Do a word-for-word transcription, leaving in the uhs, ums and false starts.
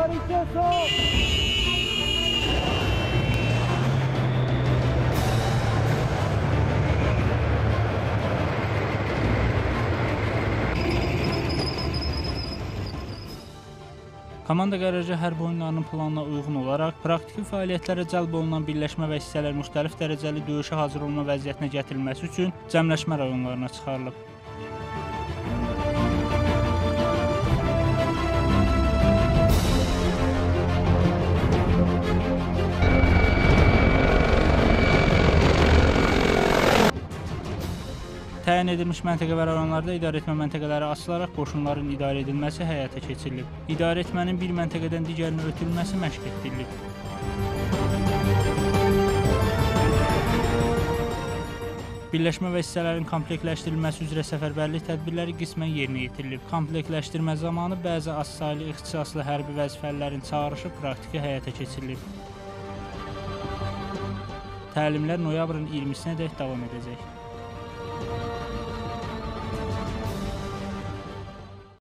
Komanda qərargah hərbi oyunlarının planına uyğun olaraq praktiki fəaliyyətlərə cəlb olunan birləşmə və hissələr müxtəlif dərəcəli döyüşə hazır olma vəziyyətinə gətirilməsi üçün cəmləşmə rayonlarına çıxarılıb. Təyin edilmiş məntəqə və rayonlarda idarəetmə məntəqələri açılaraq qoşunların idarə edilməsi həyata keçirilib. İdarəetmənin bir məntəqədən digərinə ötürülməsi məşq etdirilib. Birləşmə və hissələrin komplektləşdirilməsi üzrə səfərbərlik tədbirləri qismən yerinə yetirilib. Komplektləşdirmə zamanı bəzi azsaylı ixtisaslı hərbi vəzifəlilərin çağırışı praktiki həyata keçirilib. Təlimlər noyabrın iyirmisinədək davam edəcək.